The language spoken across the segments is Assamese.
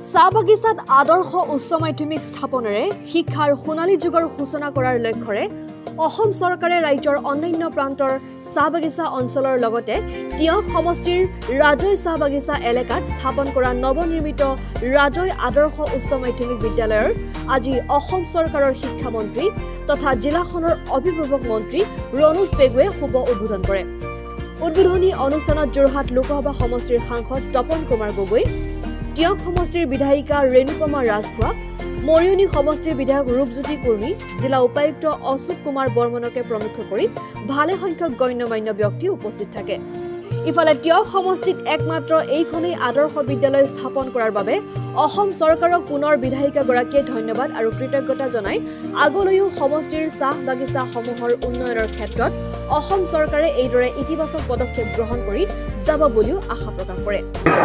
চাহ বাগিচাত আদৰ্শ উচ্চ মাধ্যমিক স্থাপনেৰে শিক্ষাৰ সোণালী যুগৰ সূচনা কৰাৰ লক্ষ্যৰে অসম চৰকাৰে ৰাজ্যৰ অন্যান্য প্ৰান্তৰ চাহ বাগিচা অঞ্চলৰ লগতে তিয়ক সমষ্টিৰ ৰাজয় চাহ বাগিচা এলেকাত স্থাপন কৰা নৱনিৰ্মিত ৰাজয় আদৰ্শ উচ্চ মাধ্যমিক বিদ্যালয়ৰ আজি অসম চৰকাৰৰ শিক্ষা মন্ত্ৰী তথা জিলাখনৰ অভিভাৱক মন্ত্ৰী ৰণোজ পেগুৱে শুভ উদ্বোধন কৰে। উদ্বোধনী অনুষ্ঠানত যোৰহাট লোকসভা সমষ্টিৰ সাংসদ তপন কুমাৰ গগৈ, তিয়ক সমষ্টিৰ বিধায়িকা ৰেণুপমা ৰাজখোৱা, মৰিয়নি সমষ্টিৰ বিধায়ক ৰূপজ্যোতি কুৰ্মী, জিলা উপায়ুক্ত অশোক কুমাৰ বৰ্মনকে প্ৰমুখ কৰি ভালে সংখ্যক গণ্যমান্য ব্যক্তি উপস্থিত থাকে। ইফালে তিয়ক সমষ্টিত একমাত্ৰ এইখনেই আদৰ্শ বিদ্যালয় স্থাপন কৰাৰ বাবে অসম চৰকাৰক পুনৰ বিধায়িকাগৰাকীয়ে ধন্যবাদ আৰু কৃতজ্ঞতা জনাই আগলৈও সমষ্টিৰ চাহ বাগিচাসমূহৰ উন্নয়নৰ ক্ষেত্ৰত অসম চৰকাৰে এইদৰে ইতিবাচক পদক্ষেপ গ্ৰহণ কৰি যাব বুলিও আশা প্ৰকাশ কৰে।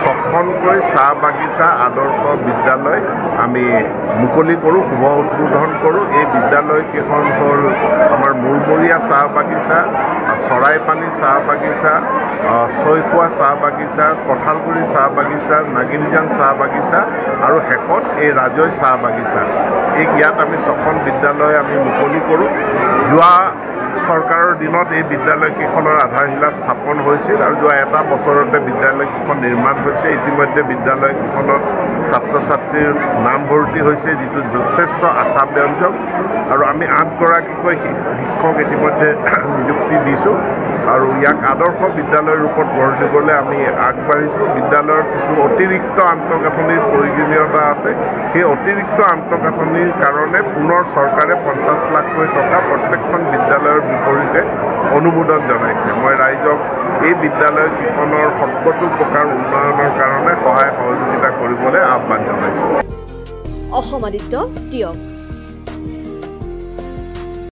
ছখনকৈ চাহ বাগিচা আদৰ্শ বিদ্যালয় আমি মুকলি কৰোঁ, শুভ উদ্বোধন কৰোঁ। এই বিদ্যালয়কেইখন হ'ল আমাৰ মূৰমৰীয়া চাহ বাগিচা, চৰাইপানী চাহ বাগিচা, ছয়খোৱা চাহ বাগিচা, কঁঠালগুৰি চাহ বাগিচা, নাগিনীজান চাহ বাগিচা আৰু শেষত এই ৰাজয় চাহ বাগিচা। ইয়াত আমি ছখন বিদ্যালয় আমি মুকলি কৰোঁ। যোৱা চৰকাৰৰ দিনত এই বিদ্যালয়কেইখনৰ আধাৰশিলা স্থাপন হৈছিল আৰু যোৱা এটা বছৰতে বিদ্যালয়কেইখন নিৰ্মাণ হৈছে। ইতিমধ্যে বিদ্যালয়কেইখনত ছাত্ৰ ছাত্ৰীৰ নামভৰ্তি হৈছে, যিটো যথেষ্ট আশাব্যঞ্জক। আৰু আমি 8গৰাকীকৈ শিক্ষক ইতিমধ্যে নিযুক্তি দিছোঁ আৰু ইয়াক আদৰ্শ বিদ্যালয়ৰ ৰূপত গঢ় দিবলৈ আমি আগবাঢ়িছোঁ। বিদ্যালয়ৰ কিছু অতিৰিক্ত আন্তঃগাঁথনিৰ প্ৰয়োজনীয়তা আছে। সেই অতিৰিক্ত আন্তঃগাঁথনিৰ কাৰণে পুনৰ চৰকাৰে 50 লাখকৈ টকা প্ৰত্যেকখন বিদ্যালয়ৰ বিপৰীতে অনুমোদন জনাইছে। মই ৰাইজক এই বিদ্যালয়কেইখনৰ সৰ্বতো প্ৰকাৰ উন্নয়নৰ কাৰণে সহায় সহযোগিতা কৰিবলৈ আহ্বান জনাইছোঁ। অসম আদিত্য, তিয়ক।